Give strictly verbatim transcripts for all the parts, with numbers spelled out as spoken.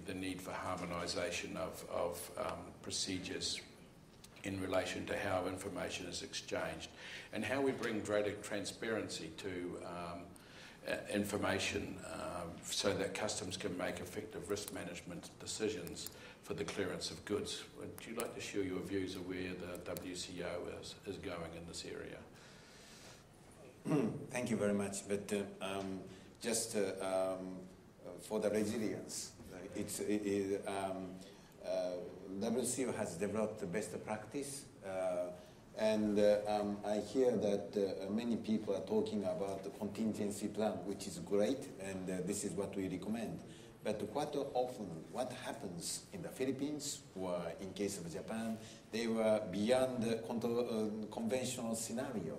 the need for harmonisation of, of um, procedures in relation to how information is exchanged and how we bring greater transparency to um, uh, information uh, so that customs can make effective risk management decisions for the clearance of goods. Would you like to share your views of where the W C O is, is going in this area? Thank you very much. But uh, um, just uh, um, for the resilience, uh, it's, it, it, um, uh, W C O has developed the best practice, uh, and uh, um, I hear that uh, many people are talking about the contingency plan, which is great, and uh, this is what we recommend. But quite often, what happens in the Philippines or in case of Japan, they were beyond the uh, conventional scenario.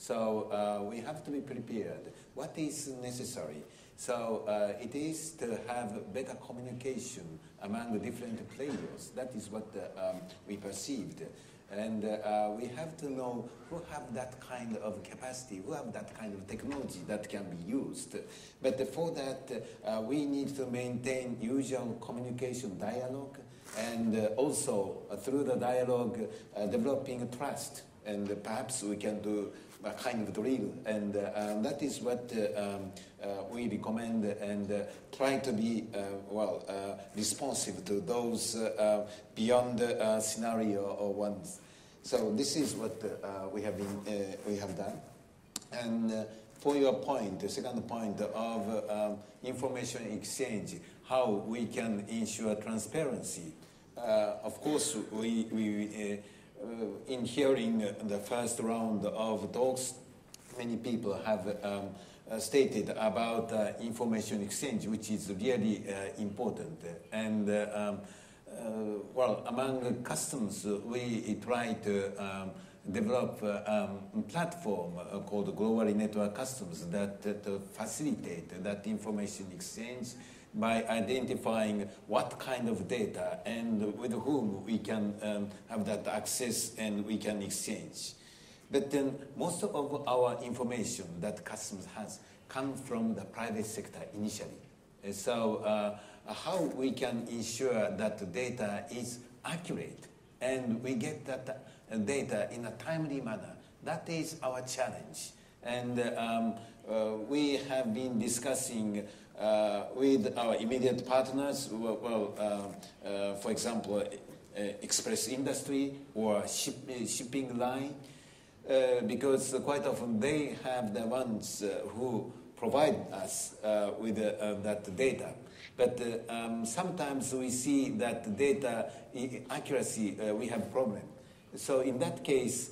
So uh, we have to be prepared. What is necessary? So uh, it is to have better communication among the different players. That is what uh, um, we perceived. And uh, we have to know who have that kind of capacity, who have that kind of technology that can be used. But for that, uh, we need to maintain usual communication dialogue, and uh, also uh, through the dialogue, uh, developing trust. And uh, perhaps we can do a kind of drill, and, uh, and that is what uh, um, uh, we recommend, and uh, try to be uh, well uh, responsive to those uh, uh, beyond the uh, scenario or ones. So this is what uh, we have been uh, we have done. And uh, for your point, the second point of uh, um, information exchange, how we can ensure transparency. Uh, of course, we we. Uh, Uh, in hearing uh, the first round of talks, many people have um, uh, stated about uh, information exchange, which is really uh, important. And uh, um, uh, well, among customs, uh, we try to um, develop uh, um, a platform uh, called Globally Network Customs that uh, to facilitate that information exchange by identifying what kind of data and with whom we can um, have that access and we can exchange. But then most of our information that customs has come from the private sector initially. And so uh, how we can ensure that the data is accurate and we get that data in a timely manner, that is our challenge. And um, uh, we have been discussing Uh, with our immediate partners, well, well uh, uh, for example, uh, express industry or ship, uh, shipping line, uh, because quite often they have the ones uh, who provide us uh, with uh, that data. But uh, um, sometimes we see that data accuracy, uh, we have problem. So in that case,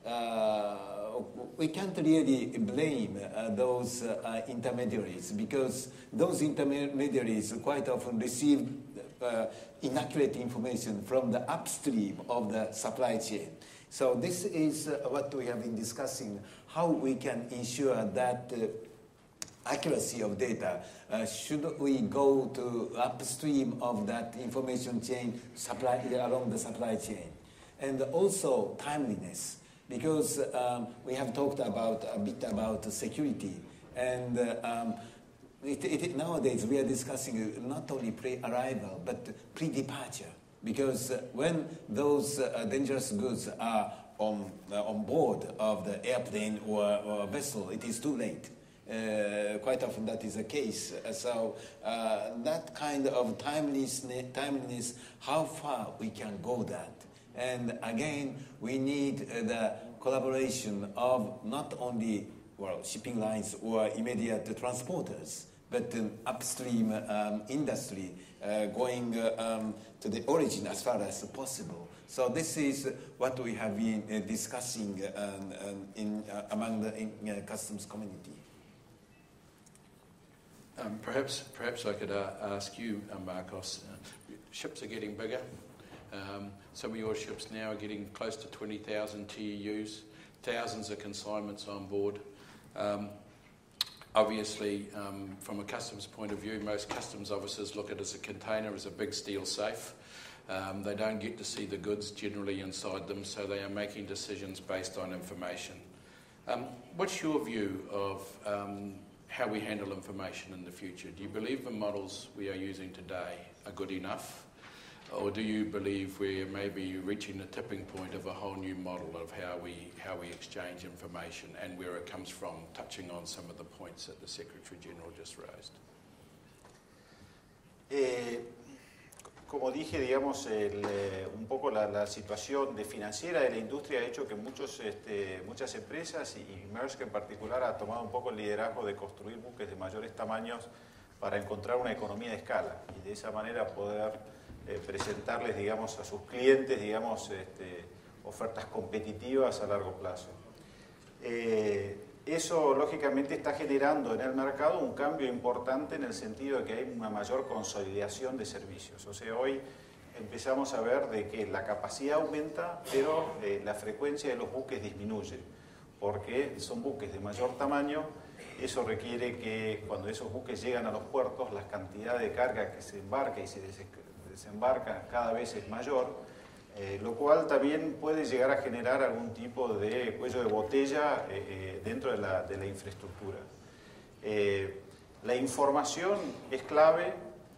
uh, we can't really blame uh, those uh, intermediaries, because those intermediaries quite often receive uh, inaccurate information from the upstream of the supply chain. So this is uh, what we have been discussing, how we can ensure that uh, accuracy of data. Uh, should we go to upstream of that information chain supply, along the supply chain? And also timeliness. Because um, we have talked about a bit about security, and uh, um, it, it, nowadays we are discussing not only pre-arrival but pre-departure. Because uh, when those uh, dangerous goods are on uh, on board of the airplane or, or vessel, it is too late. Uh, quite often that is the case. Uh, so uh, that kind of timeliness, timeliness, how far we can go that. And again, we need uh, the collaboration of not only well shipping lines or immediate transporters, but um, upstream um, industry uh, going uh, um, to the origin as far as possible. So this is what we have been uh, discussing uh, um, in, uh, among the in, uh, customs community. Um, perhaps, perhaps I could uh, ask you, uh, Marcos. Uh, ships are getting bigger. Um, some of your ships now are getting close to twenty thousand T E Us, thousands of consignments on board. Um, obviously, um, from a customs point of view, most customs officers look at it as a container, as a big steel safe. Um, they don't get to see the goods generally inside them, so they are making decisions based on information. Um, what's your view of um, how we handle information in the future? Do you believe the models we are using today are good enough? Or do you believe we're maybe reaching the tipping point of a whole new model of how we, how we exchange information and where it comes from, touching on some of the points that the Secretary General just raised? Eh, como dije, digamos, el, eh, un poco la, la situación de financiera de la industria ha hecho que muchos, este, muchas empresas, y Maersk en particular, ha tomado un poco el liderazgo de construir buques de mayores tamaños para encontrar una economía de escala y de esa manera poder eh, presentarles, digamos, a sus clientes, digamos, este, ofertas competitivas a largo plazo. Eh, Eso, lógicamente, está generando en el mercado un cambio importante en el sentido de que hay una mayor consolidación de servicios. O sea, hoy empezamos a ver de que la capacidad aumenta, pero eh, la frecuencia de los buques disminuye, porque son buques de mayor tamaño. Eso requiere que cuando esos buques llegan a los puertos, la cantidad de carga que se embarca y se desembarca cada vez es mayor. Eh, lo cual también puede llegar a generar algún tipo de cuello de botella eh, eh, dentro de la, de la infraestructura. Eh, la información es clave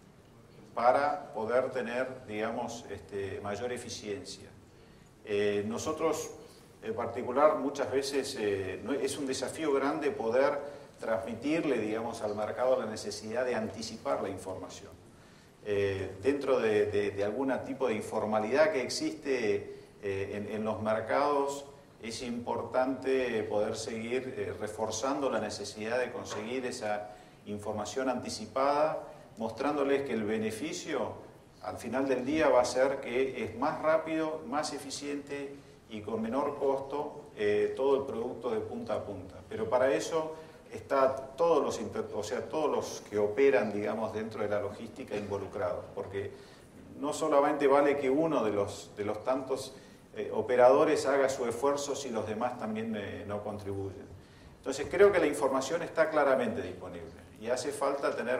para poder tener, digamos, este, mayor eficiencia. Eh, nosotros, en particular, muchas veces eh, no, es un desafío grande poder transmitirle, digamos, al mercado la necesidad de anticipar la información. Eh, dentro de, de, de algún tipo de informalidad que existe eh, en, en los mercados, es importante poder seguir eh, reforzando la necesidad de conseguir esa información anticipada, mostrándoles que el beneficio al final del día va a ser que es más rápido, más eficiente y con menor costo eh, todo el producto de punta a punta. Pero para eso está todos los, o sea, todos los que operan, digamos, dentro de la logística involucrados, porque no solamente vale que uno de los, de los tantos eh, operadores haga su esfuerzo si los demás también eh, no contribuyen. Entonces creo que la información está claramente disponible y hace falta tener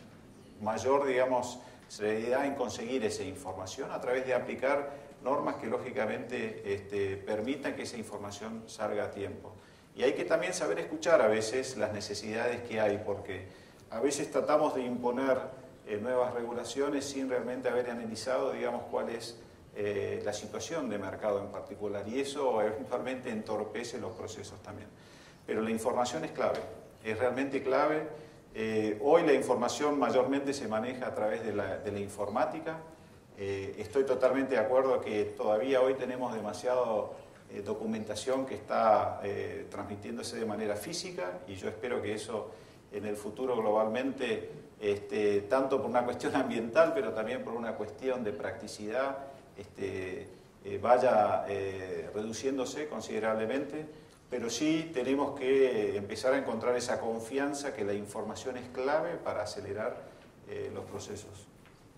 mayor, digamos, celeridad en conseguir esa información a través de aplicar normas que lógicamente este, permitan que esa información salga a tiempo. Y hay que también saber escuchar a veces las necesidades que hay, porque a veces tratamos de imponer eh, nuevas regulaciones sin realmente haber analizado, digamos, cuál es eh, la situación de mercado en particular, y eso eventualmente entorpece los procesos también. Pero la información es clave, es realmente clave. Eh, hoy la información mayormente se maneja a través de la, de la informática. Eh, estoy totalmente de acuerdo que todavía hoy tenemos demasiado Eh, documentación que está eh, transmitiéndose de manera física, y yo espero que eso en el futuro globalmente, este, tanto por una cuestión ambiental, pero también por una cuestión de practicidad, este, eh, vaya eh, reduciéndose considerablemente, pero sí tenemos que empezar a encontrar esa confianza que la información es clave para acelerar eh, los procesos.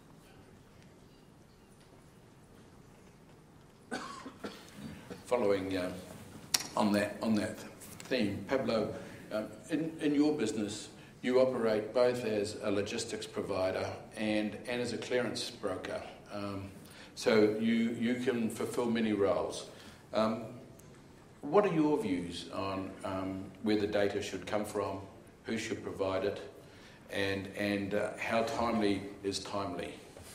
Following uh, on that on that theme, Pablo, um, in, in your business, you operate both as a logistics provider and, and as a clearance broker. Um, so you, you can fulfill many roles. Um, what are your views on um, where the data should come from, who should provide it, and, and uh, how timely is timely?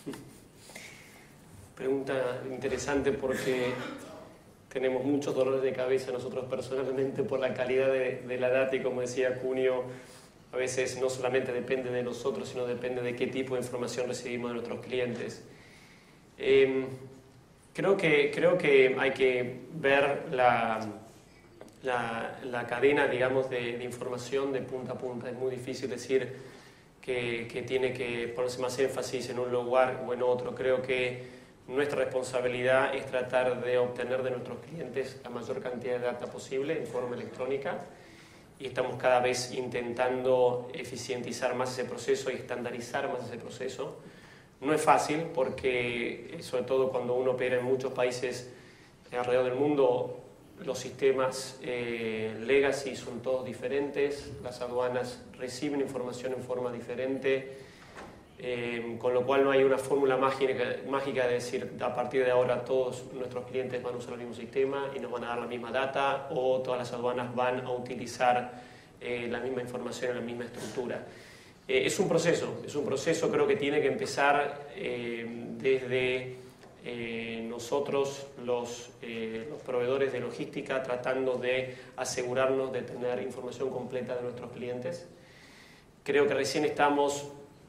Pregunta interesante porque tenemos muchos dolores de cabeza nosotros personalmente por la calidad de, de la data, y como decía Cunio, a veces no solamente depende de nosotros, sino depende de qué tipo de información recibimos de nuestros clientes. Eh, creo, que, creo que hay que ver la, la, la cadena, digamos, de, de información de punta a punta. Es muy difícil decir que, que tiene que ponerse más énfasis en un lugar o en otro. Creo que nuestra responsabilidad es tratar de obtener de nuestros clientes la mayor cantidad de data posible en forma electrónica, y estamos cada vez intentando eficientizar más ese proceso y estandarizar más ese proceso. No es fácil porque, sobre todo cuando uno opera en muchos países alrededor del mundo, los sistemas eh, legacy son todos diferentes, las aduanas reciben información en forma diferente. Eh, con lo cual no hay una fórmula mágica, mágica de decir a partir de ahora todos nuestros clientes van a usar el mismo sistema y nos van a dar la misma data, o todas las aduanas van a utilizar eh, la misma información en la misma estructura. Eh, es un proceso, es un proceso creo que tiene que empezar eh, desde eh, nosotros, los, eh, los proveedores de logística, tratando de asegurarnos de tener información completa de nuestros clientes. Creo que recién estamos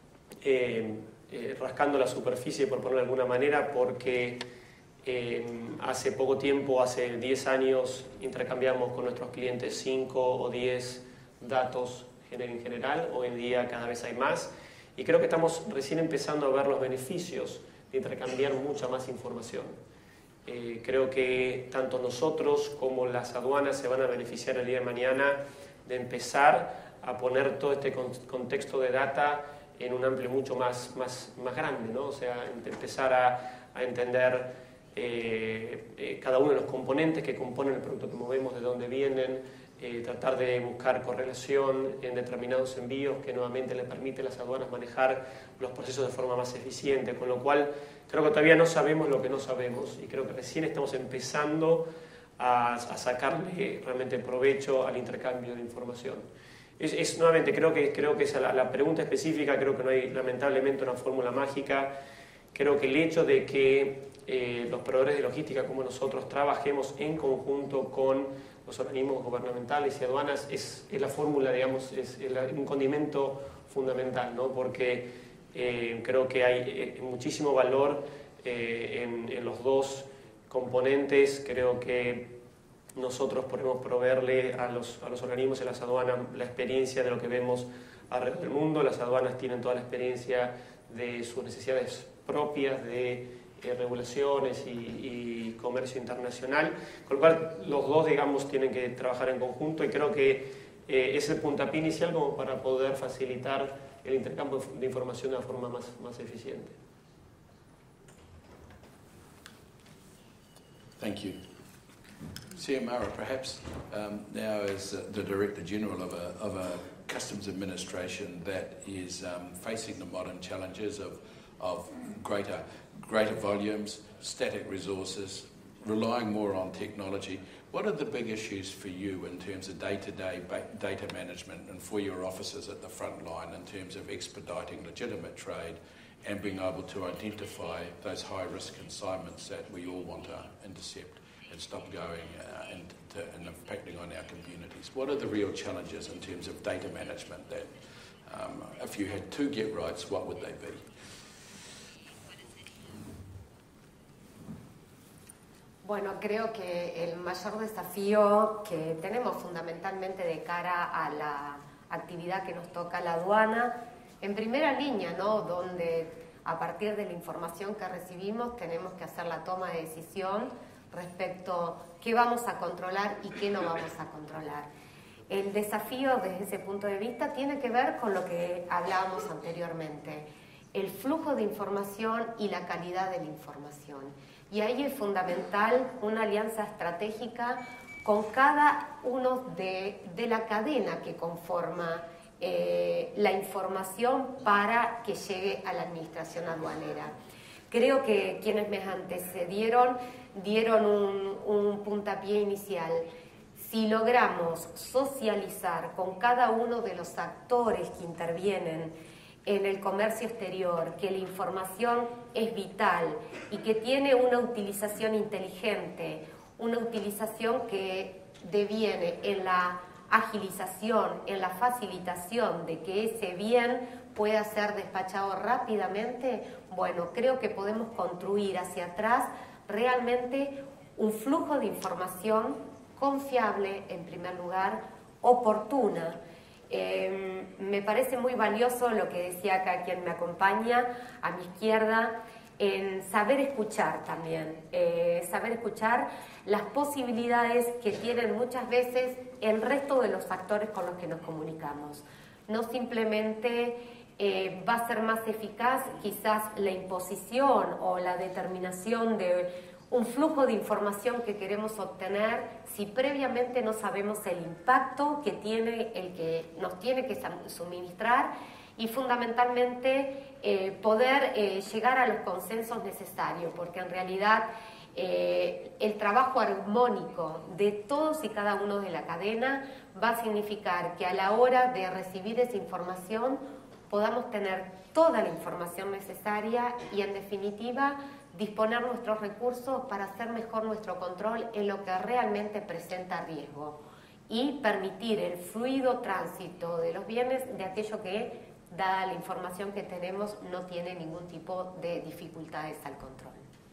eh, eh, rascando la superficie, por ponerlo de alguna manera, porque eh, hace poco tiempo, hace diez años, intercambiamos con nuestros clientes cinco o diez datos en general. Hoy en día cada vez hay más y creo que estamos recién empezando a ver los beneficios de intercambiar mucha más información. Eh, creo que tanto nosotros como las aduanas se van a beneficiar el día de mañana de empezar a poner todo este contexto de data en un amplio mucho más, más, más grande, ¿no? O sea, empezar a, a entender eh, eh, cada uno de los componentes que componen el producto que movemos, de dónde vienen, Eh, tratar de buscar correlación en determinados envíos que nuevamente le permite a las aduanas manejar los procesos de forma más eficiente, con lo cual creo que todavía no sabemos lo que no sabemos y creo que recién estamos empezando a, a sacarle realmente provecho al intercambio de información. Es, es nuevamente, creo que, creo que esa la, la pregunta específica, creo que no hay lamentablemente una fórmula mágica. Creo que el hecho de que eh, los proveedores de logística como nosotros trabajemos en conjunto con los organismos gubernamentales y aduanas es, es la fórmula, digamos, es, es la, un condimento fundamental, ¿no? Porque eh, creo que hay eh, muchísimo valor eh, en, en los dos componentes. Creo que nosotros podemos proveerle a los, a los organismos y a las aduanas la experiencia de lo que vemos alrededor del mundo. Las aduanas tienen toda la experiencia de sus necesidades propias de Eh, regulaciones y, y comercio internacional, con lo cual los dos, digamos, tienen que trabajar en conjunto y creo que eh, es el puntapié inicial como para poder facilitar el intercambio de información de una forma más, más eficiente. Thank you. Xiomara, perhaps um, now as uh, the Director General of a, of a customs administration that is um, facing the modern challenges of, of greater greater volumes, static resources, relying more on technology. What are the big issues for you in terms of day-to-day data management and for your officers at the front line in terms of expediting legitimate trade and being able to identify those high-risk consignments that we all want to intercept and stop going uh, and, to, and impacting on our communities? What are the real challenges in terms of data management that, um, if you had two get rights, what would they be? Bueno, creo que el mayor desafío que tenemos fundamentalmente de cara a la actividad que nos toca la aduana, en primera línea, ¿no? Donde a partir de la información que recibimos tenemos que hacer la toma de decisión respecto a qué vamos a controlar y qué no vamos a controlar. El desafío desde ese punto de vista tiene que ver con lo que hablábamos anteriormente, el flujo de información y la calidad de la información. Y ahí es fundamental una alianza estratégica con cada uno de, de la cadena que conforma eh, la información para que llegue a la administración aduanera. Creo que quienes me antecedieron dieron un, un puntapié inicial. Si logramos socializar con cada uno de los actores que intervienen en el comercio exterior, que la información es vital y que tiene una utilización inteligente, una utilización que deviene en la agilización, en la facilitación de que ese bien pueda ser despachado rápidamente, bueno, creo que podemos construir hacia atrás realmente un flujo de información confiable, en primer lugar, oportuna. Eh, me parece muy valioso lo que decía acá quien me acompaña a mi izquierda, en saber escuchar también, eh, saber escuchar las posibilidades que tienen muchas veces el resto de los actores con los que nos comunicamos. No simplemente eh, va a ser más eficaz quizás la imposición o la determinación de un flujo de información que queremos obtener si previamente no sabemos el impacto que tiene el que nos tiene que suministrar y fundamentalmente eh, poder eh, llegar a los consensos necesarios, porque en realidad eh, el trabajo armónico de todos y cada uno de la cadena va a significar que a la hora de recibir esa información podamos tener toda la información necesaria y, en definitiva, disponer nuestros recursos para hacer mejor nuestro control en lo que realmente presenta riesgo y permitir el fluido tránsito de los bienes de aquello que, dada la información que tenemos, no tiene ningún tipo de dificultades al control.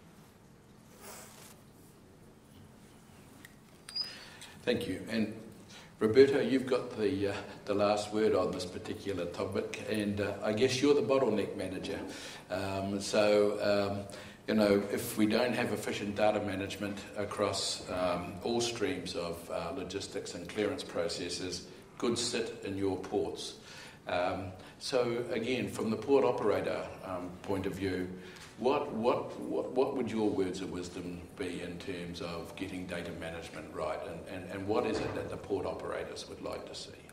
Thank you. And Roberto, you've got the, uh, the last word on this particular topic, and uh, I guess you're the bottleneck manager. Um, so, um, you know, if we don't have efficient data management across um, all streams of uh, logistics and clearance processes, goods sit in your ports. Um, so, again, from the port operator um, point of view, What, what, what, what would your words of wisdom be in terms of getting data management right, and, and, and what is it that the port operators would like to see?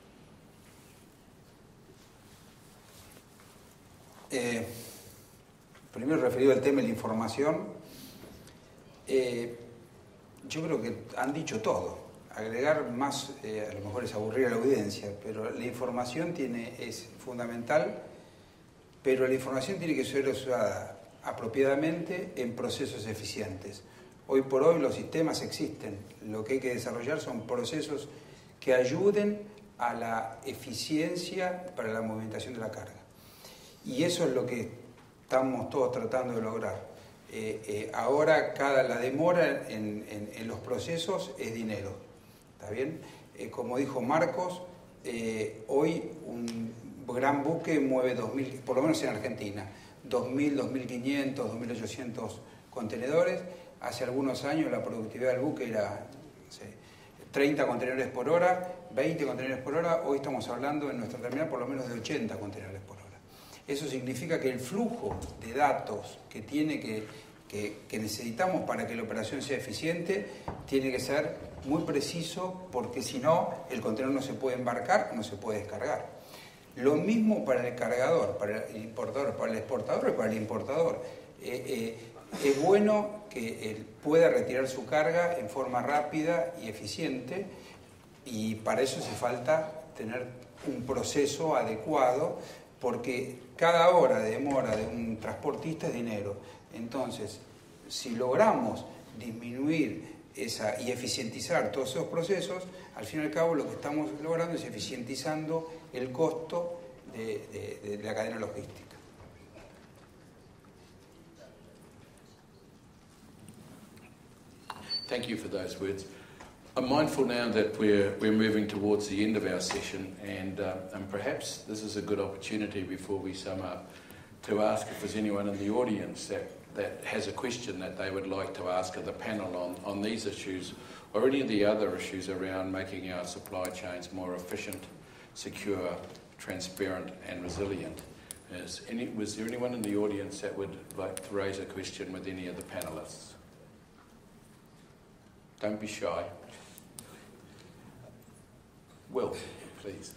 Eh, primero, referido al tema de la información, eh, yo creo que han dicho todo. Agregar más, eh, a lo mejor es aburrir a la audiencia, pero la información tiene, es fundamental, pero la información tiene que ser usada apropiadamente en procesos eficientes. Hoy por hoy los sistemas existen, lo que hay que desarrollar son procesos que ayuden a la eficiencia para la movimentación de la carga. Y eso es lo que estamos todos tratando de lograr. Eh, eh, ahora cada la demora en, en, en los procesos es dinero, ¿está bien? Eh, como dijo Marcos, eh, hoy un gran buque mueve dos mil, por lo menos en Argentina, dos mil, dos mil quinientos, dos mil ochocientos contenedores. Hace algunos años la productividad del buque era, no sé, treinta contenedores por hora, veinte contenedores por hora. Hoy estamos hablando en nuestra terminal por lo menos de ochenta contenedores por hora. Eso significa que el flujo de datos que, tiene que, que, que necesitamos para que la operación sea eficiente tiene que ser muy preciso, porque si no, el contenedor no se puede embarcar, no se puede descargar. Lo mismo para el cargador, para el importador, para el exportador y para el importador. Eh, eh, es bueno que él pueda retirar su carga en forma rápida y eficiente, y para eso hace falta tener un proceso adecuado, porque cada hora de demora de un transportista es dinero. Entonces, si logramos disminuir esa, y eficientizar todos esos procesos, al fin y al cabo lo que estamos logrando es eficientizando el costo de, de, de la cadena logística. Thank you for those words. I'm mindful now that we're, we're moving towards the end of our session, and, uh, and perhaps this is a good opportunity before we sum up to ask if there's anyone in the audience that, that has a question that they would like to ask of the panel on, on these issues, or any of the other issues around making our supply chains more efficient, secure, transparent and resilient. Is any, was there anyone in the audience that would like to raise a question with any of the panelists? Don't be shy. Will, please.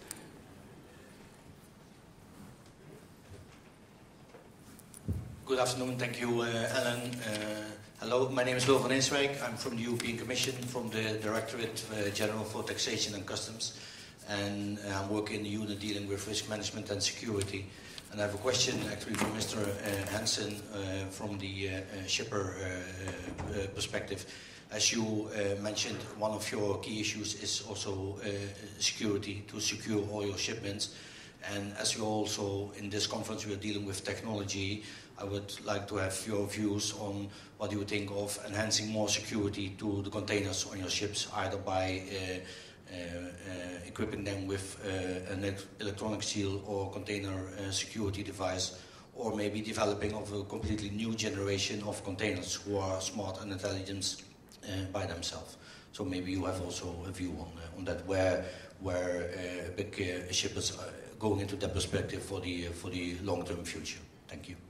Good afternoon, thank you, uh, Ellen. Uh, hello, my name is Will van Inswijk. I'm from the European Commission, from the Directorate uh, General for Taxation and Customs, and uh, I'm working in the unit dealing with risk management and security. And I have a question actually for Mister Uh, Hansen uh, from the uh, uh, shipper uh, uh, perspective. As you uh, mentioned, one of your key issues is also uh, security, to secure all your shipments. And as you also, in this conference, we are dealing with technology, I would like to have your views on what you think of enhancing more security to the containers on your ships, either by uh, uh, uh, equipping them with uh, an electronic seal or container uh, security device, or maybe developing of a completely new generation of containers who are smart and intelligent uh, by themselves. So maybe you have also a view on, uh, on that, where where uh, big uh, shippers are going into that perspective for the uh, for the long-term future. Thank you.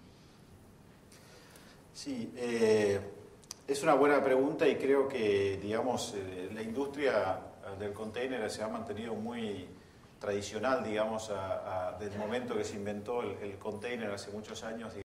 Sí, eh, es una buena pregunta, y creo que, digamos, eh, la industria del container se ha mantenido muy tradicional, digamos, a, a, desde el momento que se inventó el, el container hace muchos años.